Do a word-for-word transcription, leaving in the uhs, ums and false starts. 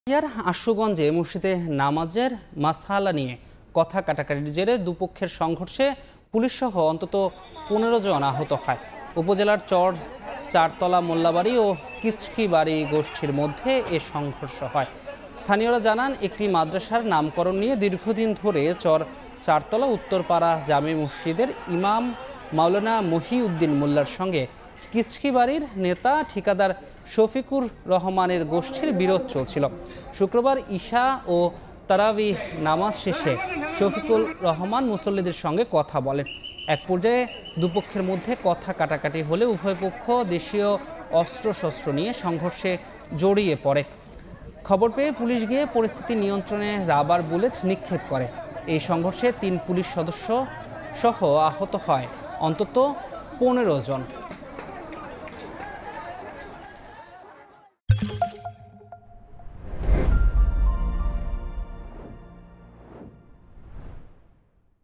ইয়ার আশুগঞ্জে মসজিদে নামাজের মাসআলা নিয়ে কথা কাটাকাটির জেরে দুপক্ষের সংঘর্ষে পুলিশসহ অন্তত পনেরো জন আহত হয়। উপজেলার চর চারতলা মোল্লাবাড়ি ও কিচকিবাড়ি গোষ্ঠীর মধ্যে এ সংঘর্ষ হয়। স্থানীয়রা জানান, একটি মাদ্রাসার নামকরণ নিয়ে দীর্ঘদিন ধরে চর চারতলা উত্তরপাড়া জামে মসজিদের ইমাম মাওলানা মহিউদ্দিন মোল্লার সঙ্গে কিচকিবাড়ির নেতা ঠিকাদার শফিকুর রহমানের গোষ্ঠীর বিরোধ চলছিল। শুক্রবার ঈশা ও তারাবিহ নামাজ শেষে শফিকুর রহমান মুসল্লিদের সঙ্গে কথা বলেন। এক পর্যায়ে দুপক্ষের মধ্যে কথা কাটাকাটি হলে উভয় পক্ষ দেশীয় অস্ত্রশস্ত্র নিয়ে সংঘর্ষে জড়িয়ে পড়ে। খবর পেয়ে পুলিশ গিয়ে পরিস্থিতি নিয়ন্ত্রণে রাবার বুলেট নিক্ষেপ করে। এই সংঘর্ষে তিন পুলিশ সদস্য সহ আহত হয় অন্তত পনেরো জন।